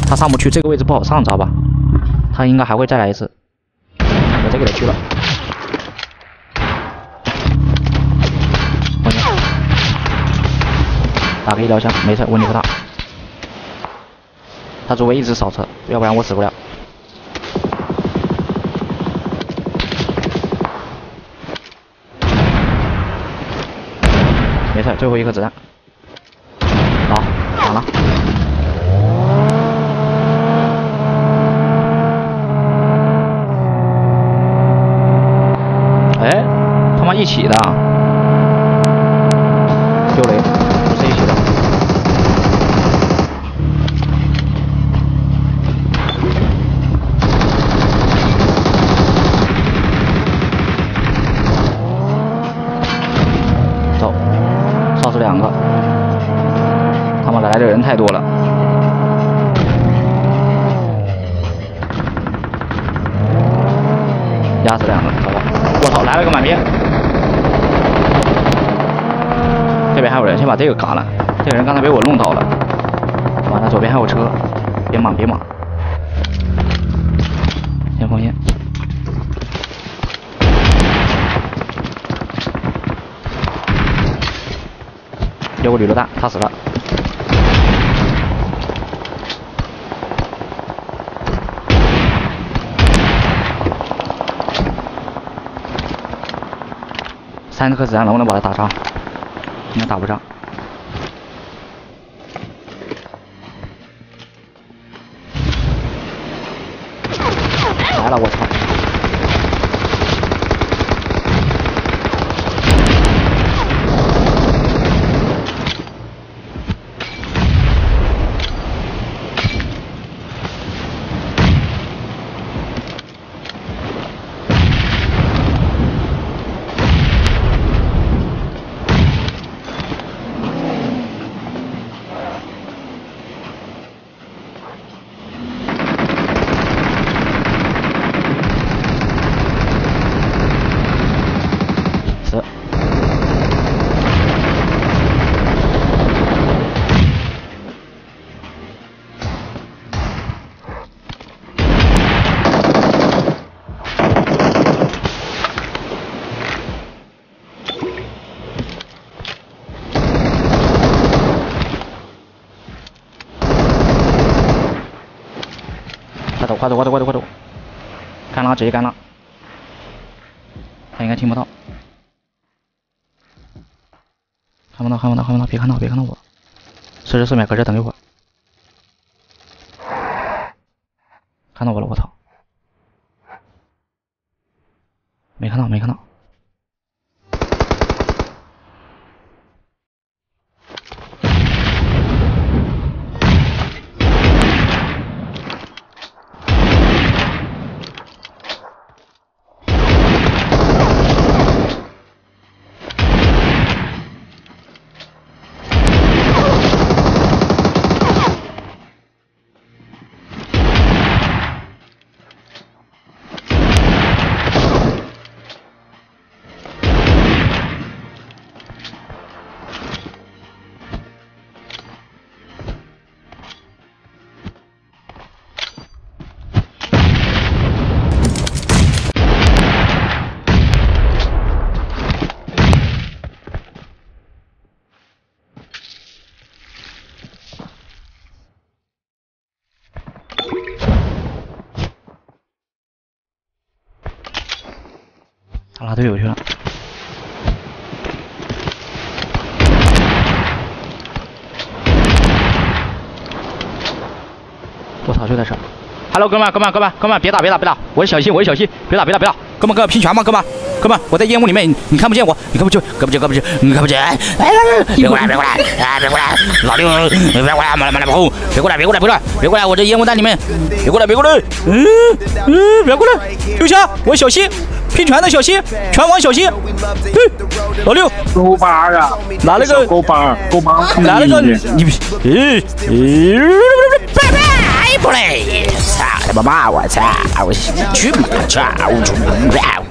他上不去，这个位置不好上，知道吧？他应该还会再来一次。我再给他去了。打个医疗箱，没事，问题不大。他周围一直扫车，要不然我死不了。没事，最后一颗子弹。好，打了。哎，他妈一起的，丢雷，不是一起的。走，烧死2个。他们来的人太多了。压死2个，好吧。我操，来了个满编。这边还有人，先把这个嘎了。这个人刚才被我弄倒了。完了，左边还有车，别莽别莽。先放线。丢个铝榴弹，他死了。3颗子弹能不能把他打伤？应该打不上。来了，我操！快走！干了，直接干了。他应该听不到。看不到，别看到我。44秒，搁这等一会儿。看到我了，我操！没看到。他拉队友去了。我操，就在这。Hello， 哥们，别打！我是小西，别打！哥们，拼拳吗？哥们，我在烟雾里面，你看不见我，你看不见，别过来！老六，别过来，马来跑！别过来！我这烟雾弹里面，别过来！别过来！留下，我小西，拼拳的小西，拳王小西。老六， 狗帮啊！ 拿了个狗帮， 拿了个你不嘞！操他妈！我操！我去妈！操！